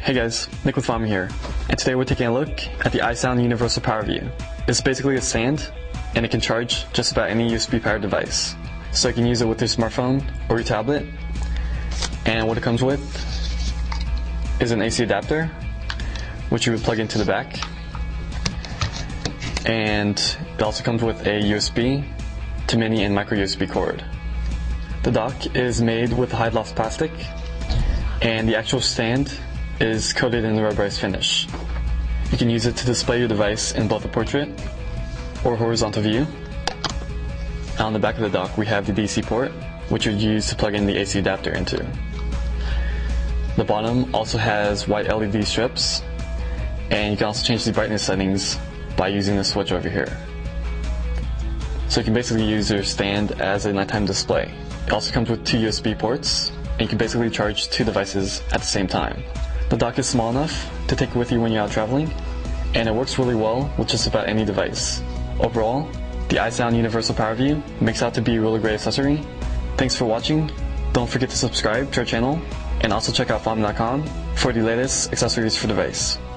Hey guys, Nick with FaMi here, and today we're taking a look at the iSound Universal Power View. It's basically a stand, and it can charge just about any USB powered device. So you can use it with your smartphone or your tablet, and what it comes with is an AC adapter, which you would plug into the back, and it also comes with a USB to mini and micro USB cord. The dock is made with high gloss plastic, and the actual stand is coated in the rubberized finish. You can use it to display your device in both a portrait or horizontal view. On the back of the dock we have the DC port, which you'd use to plug in the AC adapter into. The bottom also has white LED strips, and you can also change the brightness settings by using the switch over here. So you can basically use your stand as a nighttime display. It also comes with two USB ports, and you can basically charge two devices at the same time. The dock is small enough to take with you when you're out traveling, and it works really well with just about any device. Overall, the iSound Universal Power View makes out to be a really great accessory. Thanks for watching. Don't forget to subscribe to our channel, and also check out FaMi.com for the latest accessories for the device.